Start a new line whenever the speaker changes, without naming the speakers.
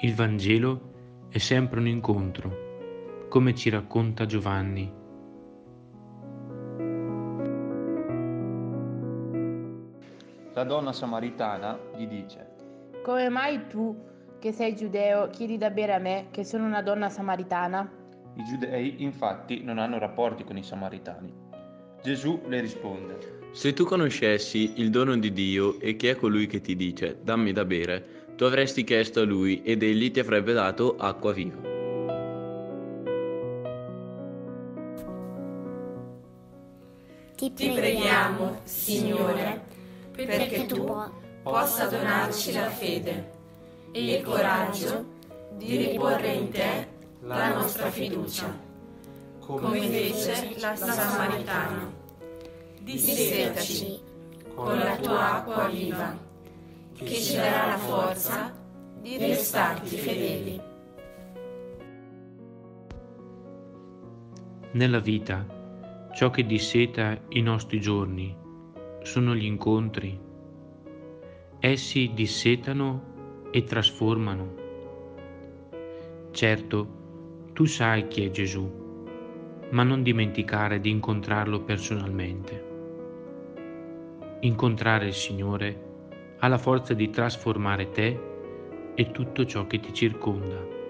Il Vangelo è sempre un incontro, come ci racconta Giovanni.
La donna samaritana gli dice:
Come mai tu, che sei giudeo, chiedi da bere a me, che sono una donna samaritana?
I giudei infatti non hanno rapporti con i samaritani. Gesù le risponde:
Se tu conoscessi il dono di Dio e chi è colui che ti dice dammi da bere, tu avresti chiesto a lui ed egli ti avrebbe dato acqua viva.
Ti preghiamo, Signore, perché tu possa donarci la fede e il coraggio di riporre in te la nostra fiducia, come fece la Samaritana. Dissetaci con la tua acqua viva, che ci darà la forza di restarti fedeli.
Nella vita, ciò che disseta i nostri giorni sono gli incontri. Essi dissetano e trasformano. Certo, tu sai chi è Gesù, ma non dimenticare di incontrarlo personalmente. Incontrare il Signore ha la forza di trasformare te e tutto ciò che ti circonda.